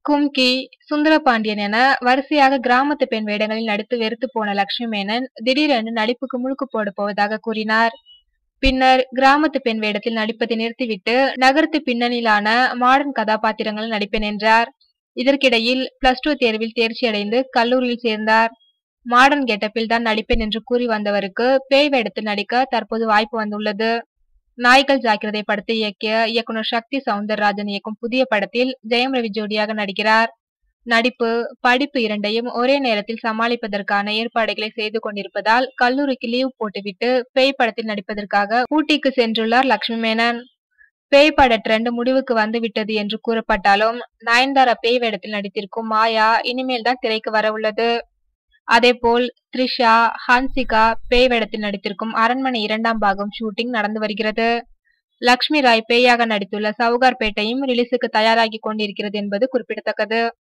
கும்கி, சுந்தரபாண்டியன் என வரிசையாக கிராமத்து பெண் வேடங்களில் நடித்து வெறுத்து போன லட்சுமி மேனன் திடீரென்று நடிப்புக்கு முழுக்கு போட போவதாக கூறினார். பின்னர் கிராமத்து பெண் வேடத்தில் நடிப்பதை நிறுத்திவிட்டு நகரத்து பின்னணியிலான மாடர்ன் கதாபாத்திரங்களில் நடிப்பேன் என்றார். இதற்கிடையில் +2 தேர்வில் தேர்ச்சி அடைந்து கல்லூரியில் சேர்ந்தார். மாடர்ன் கெட்டப்பில் தான் நடிப்பேன் என்று கூறி வந்தவருக்கு பேய் வேடத்தில் நடிக்க தற்போது வாய்ப்பு வந்துள்ளது. நாய்கள் ஜாக்கிரதை படத்தை இயக்கிய இயக்குனர் சக்தி சவுந்தரராஜன் இயக்கும் புதிய படத்தில் ஜெயம் ரவி ஜோடியாக நடிக்கிறார். நடிப்பு, படிப்பு இரண்டையும் ஒரே நேரத்தில் சமாளிப்பதற்கான ஏற்பாடுகளை செய்து கொண்டிருப்பதால் கல்லூரிக்கு லீவ் போட்டுவிட்டு பேய் படத்தில் நடிப்பதற்காக ஊட்டிக்கு சென்றுள்ளார் லட்சுமி மேனன். பேய் பட ட்ரெண்ட் முடிவுக்கு வந்துவிட்டது என்று கூறப்பட்டாலும் நயன்தாரா பேய் வேடத்தில் நடித்திருக்கும் மாயா இனிமேல் தான் திரைக்கு வர உள்ளது. அதேபோல் த்ரிஷா, ஹன்சிகா பேய் வேடத்தில் நடித்திருக்கும் அரண்மனை 2ஆம் பாகம் ஷூட்டிங் நடந்து வருகிறது. லட்சுமி ராய் பேயாக நடித்துள்ள சவுகார்பேட்டையும் ரிலீஸுக்கு தயாராகி கொண்டிருக்கிறது என்பது குறிப்பிடத்தக்கது.